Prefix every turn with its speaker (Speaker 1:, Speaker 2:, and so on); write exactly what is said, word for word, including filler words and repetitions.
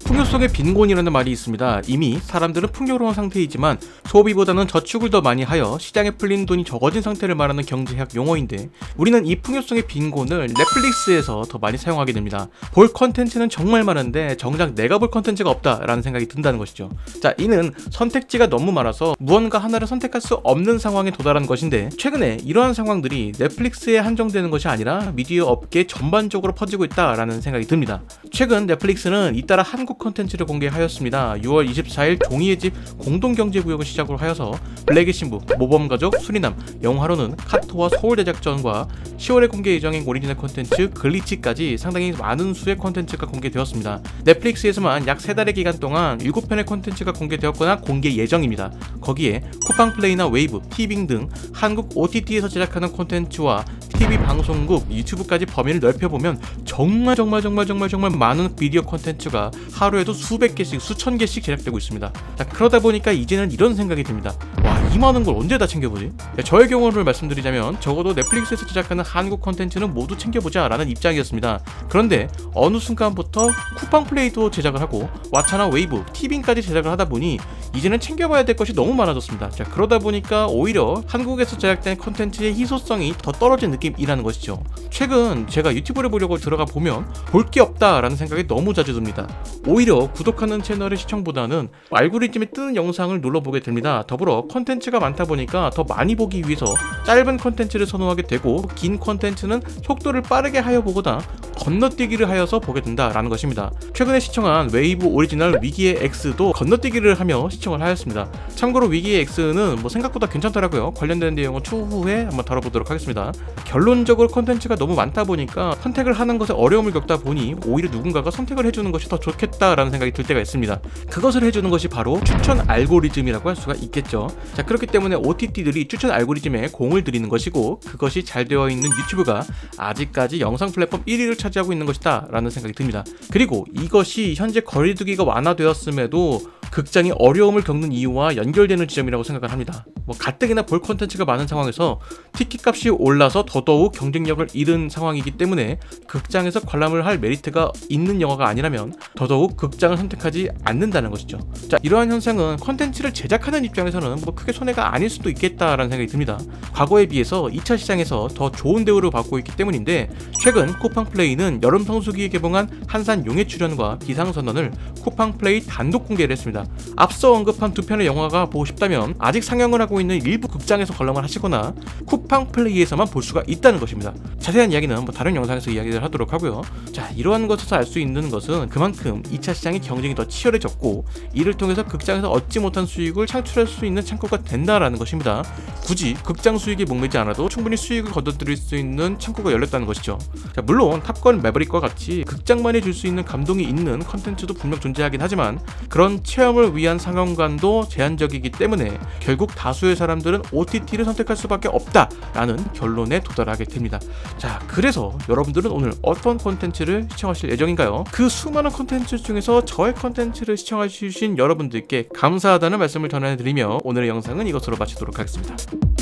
Speaker 1: 풍요성의 빈곤이라는 말이 있습니다. 이미 사람들은 풍요로운 상태이지만 소비보다는 저축을 더 많이 하여 시장에 풀린 돈이 적어진 상태를 말하는 경제학 용어인데, 우리는 이 풍요성의 빈곤을 넷플릭스에서 더 많이 사용하게 됩니다. 볼 컨텐츠는 정말 많은데 정작 내가 볼 컨텐츠가 없다라는 생각이 든다는 것이죠. 자, 이는 선택지가 너무 많아서 무언가 하나를 선택할 수 없는 상황에 도달한 것인데, 최근에 이러한 상황들이 넷플릭스에 한정되는 것이 아니라 미디어 업계 전반적으로 퍼지고 있다라는 생각이 듭니다. 최근 넷플릭스는 잇따라 한국 컨텐츠를 공개하였습니다. 유월 이십사일 종이의 집 공동경제구역을 시작으로 하여서 블랙의 신부, 모범가족, 수리남, 영화로는 카토와 서울대작전과 시월에 공개 예정인 오리지널 컨텐츠 글리치까지 상당히 많은 수의 컨텐츠가 공개되었습니다. 넷플릭스에서만 약 세 달의 기간 동안 일곱 편의 컨텐츠가 공개되었거나 공개 예정입니다. 거기에 쿠팡플레이나 웨이브, 티빙 등 한국 오티티에서 제작하는 콘텐츠와 티비 방송국, 유튜브까지 범위를 넓혀보면 정말 정말 정말 정말 정말 많은 비디오 콘텐츠가 하루에도 수백 개씩, 수천 개씩 제작되고 있습니다. 자, 그러다 보니까 이제는 이런 생각이 듭니다. 와, 이 많은 걸 언제 다 챙겨보지? 야, 저의 경우를 말씀드리자면 적어도 넷플릭스에서 제작하는 한국 콘텐츠는 모두 챙겨보자 라는 입장이었습니다. 그런데 어느 순간부터 쿠팡플레이도 제작을 하고 왓챠나 웨이브, 티빙까지 제작을 하다 보니 이제는 챙겨봐야 될 것이 너무 많아졌습니다. 자, 그러다 보니까 오히려 한국에서 제작된 콘텐츠의 희소성이 더 떨어진 느낌이라는 것이죠. 최근 제가 유튜브를 보려고 들어가 보면 볼 게 없다라는 생각이 너무 자주 듭니다. 오히려 구독하는 채널의 시청보다는 알고리즘에 뜨는 영상을 눌러보게 됩니다. 더불어 콘텐츠가 많다 보니까 더 많이 보기 위해서 짧은 콘텐츠를 선호하게 되고, 긴 콘텐츠는 속도를 빠르게 하여 보거나 건너뛰기를 하여서 보게 된다라는 것입니다. 최근에 시청한 웨이브 오리지널 위기의 X도 건너뛰기를 하며 시청을 하였습니다. 참고로 위기의 X는 뭐 생각보다 괜찮더라고요. 관련된 내용은 추후에 한번 다뤄보도록 하겠습니다. 결론적으로 콘텐츠가 너무 많다 보니까 선택을 하는 것에 어려움을 겪다 보니 오히려 누군가가 선택을 해주는 것이 더 좋겠다라는 생각이 들 때가 있습니다. 그것을 해주는 것이 바로 추천 알고리즘이라고 할 수가 있겠죠. 자, 그렇기 때문에 오티티들이 추천 알고리즘에 공을 들이는 것이고, 그것이 잘 되어 있는 유튜브가 아직까지 영상 플랫폼 일 위를 차지하고 있는 것이다 라는 생각이 듭니다. 그리고 이것이 현재 거리두기가 완화되었음에도 극장이 어려움을 겪는 이유와 연결되는 지점이라고 생각을 합니다. 뭐 가뜩이나 볼 콘텐츠가 많은 상황에서 티켓 값이 올라서 더더욱 경쟁력을 잃은 상황이기 때문에 극장에서 관람을 할 메리트가 있는 영화가 아니라면 더더욱 극장을 선택하지 않는다는 것이죠. 자, 이러한 현상은 콘텐츠를 제작하는 입장에서는 뭐 크게 손해가 아닐 수도 있겠다라는 생각이 듭니다. 과거에 비해서 이 차 시장에서 더 좋은 대우를 받고 있기 때문인데, 최근 쿠팡플레이는 여름 성수기에 개봉한 한산 용의 출연과 비상선언을 쿠팡플레이 단독 공개를 했습니다. 앞서 언급한 두 편의 영화가 보고 싶다면 아직 상영을 하고 있는 일부 극장에서 관람을 하시거나 쿠팡플레이에서만 볼 수가 있다는 것입니다. 자세한 이야기는 뭐 다른 영상에서 이야기를 하도록 하고요. 자, 이러한 것에서 알 수 있는 것은 그만큼 이 차 시장의 경쟁이 더 치열해졌고, 이를 통해서 극장에서 얻지 못한 수익을 창출할 수 있는 창구가 된다라는 것입니다. 굳이 극장 수익에 목매지 않아도 충분히 수익을 거둬들일 수 있는 창구가 열렸다는 것이죠. 자, 물론 탑건 매버릭과 같이 극장만이 줄 수 있는 감동이 있는 컨텐츠도 분명 존재하긴 하지만, 그런 체험을 위한 상영관도 제한적이기 때문에 결국 다수의 사람들은 오티티를 선택할 수밖에 없다라는 결론에 도달하게 됩니다. 자, 그래서 여러분들은 오늘 어떤 콘텐츠를 시청하실 예정인가요? 그 수많은 콘텐츠 중에서 저의 콘텐츠를 시청해주신 여러분들께 감사하다는 말씀을 전해드리며 오늘의 영상은 이것으로 마치도록 하겠습니다.